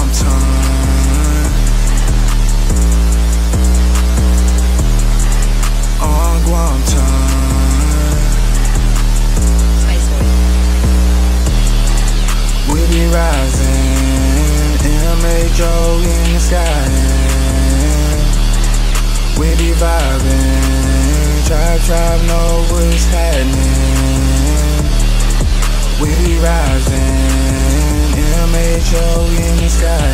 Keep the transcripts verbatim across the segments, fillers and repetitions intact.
Guantan, on Guantan. We be rising, M H O E in the sky. We be vibing, tribe, tribe know what's happening. We be rising, M H O E in the sky.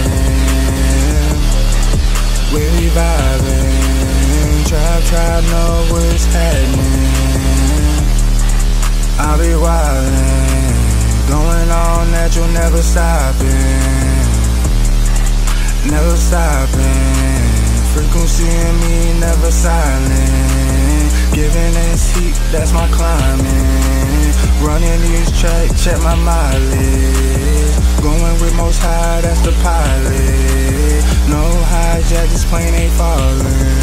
We be vibing, tribe, tribe know what's happening. I be wildin', going on that you'll never stoppin', never stoppin'. Frequency in me never silent, giving this heat, that's my climbing. Running these tracks, check my mileage. Going with most high, that's the pilot. No hijack, this plane ain't falling.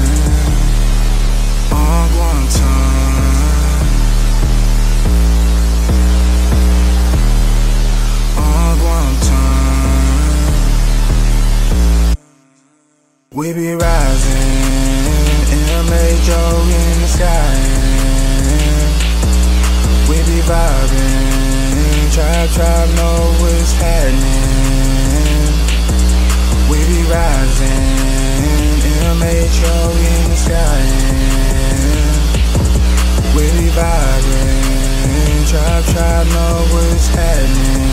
On Guantan, on Guantan. We be rising, M H O E in the sky. We be vibing, tribe, tribe know what's happening. We be rising, M H O E in the sky. We be vibing, tribe, tribe know what's happening.